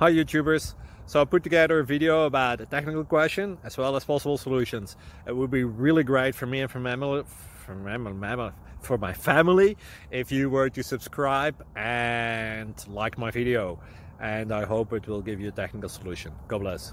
Hi YouTubers! So I put together a video about a technical question as well as possible solutions. It would be really great for me and for my family if you were to subscribe and like my video, and I hope it will give you a technical solution. God bless.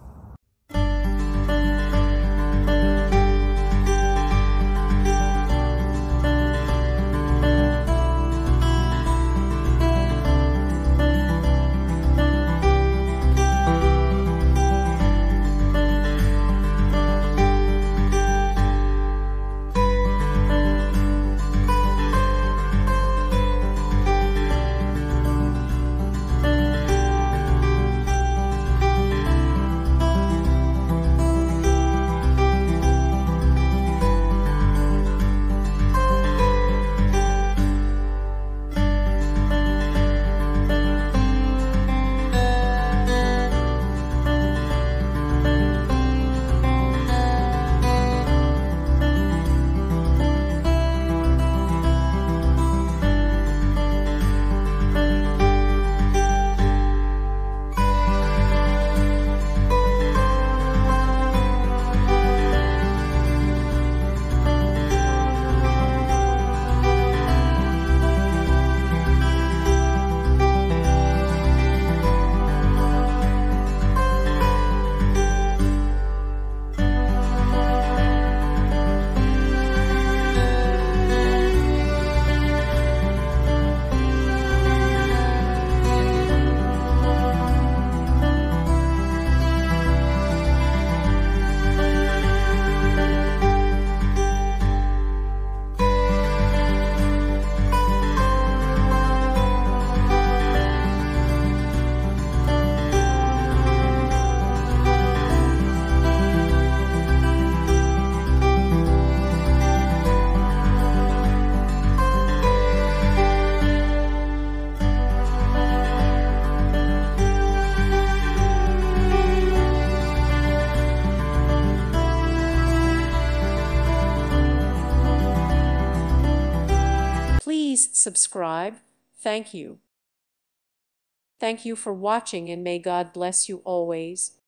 Please subscribe. Thank you. Thank you for watching, and may God bless you always.